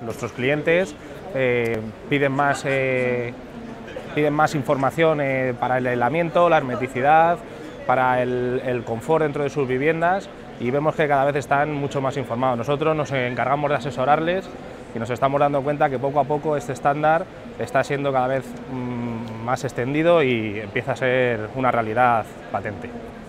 Nuestros clientes piden más información para el aislamiento, la hermeticidad, para el confort dentro de sus viviendas, y vemos que cada vez están mucho más informados. Nosotros nos encargamos de asesorarles y nos estamos dando cuenta que poco a poco este estándar está siendo cada vez más extendido y empieza a ser una realidad patente.